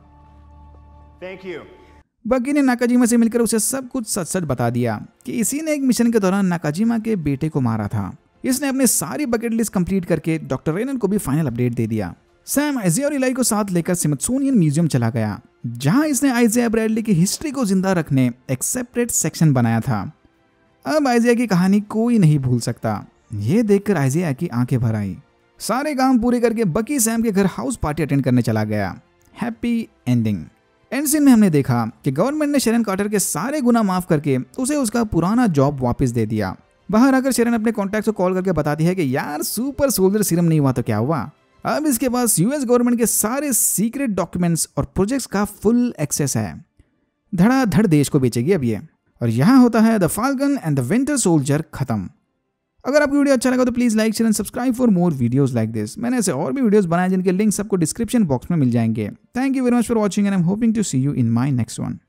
Thank you. बकी ने नाकाजिमा से मिलकर उसे सब कुछ सच सच बता दिया कि इसी ने एक मिशन के दौरान नाकाजिमा के बेटे को मारा था। इसने अपने सारी बकेट लिस्ट कंप्लीट करके डॉक्टर रेनन को भी फाइनल अपडेट दे दिया। सैम आइजेया और इलाई को साथ लेकर स्मिथसोनियन म्यूजियम चला गया, जहां इसने आइजेया ब्रैडली की हिस्ट्री को जिंदा रखने एक सेपरेट सेक्शन बनाया था। अब आइजेया की कहानी कोई नहीं भूल सकता। ये देखकर आइजेया की आंखें भर आई। सारे काम पूरे करके बकी सैम के घर हाउस पार्टी अटेंड करने चला गया। Happy ending. एंड सीन में हमने देखा कि गवर्नमेंट ने शेरन कार्टर के सारे गुनाह माफ करके उसे उसका पुराना जॉब वापस दे दिया। बाहर आकर शेरन अपने कॉन्टैक्ट को कॉल करके बताती है कि यार सुपर सोल्जर सीरम नहीं हुआ तो क्या हुआ, अब इसके पास यूएस गवर्नमेंट के सारे सीक्रेट डॉक्यूमेंट्स और प्रोजेक्ट्स का फुल एक्सेस है। धड़ाधड़ देश को बेचेगी अब ये। और यहाँ होता है the falcon and the winter soldier खत्म। अगर आपको वीडियो अच्छा लगा तो please like share and subscribe for more videos like this. मैंने ऐसे और भी वीडियोस बनाए जिनके लिंक सबको डिस्क्रिप्शन बॉक्स में मिल जाएंगे। Thank you very much for watching and I am hoping to see you in my next one.